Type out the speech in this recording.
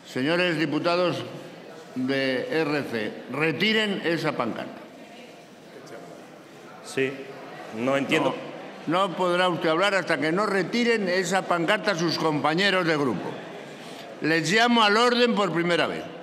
Señores diputados de RC, retiren esa pancarta. Sí, no entiendo. No podrá usted hablar hasta que no retiren esa pancarta a sus compañeros de grupo. Les llamo al orden por primera vez.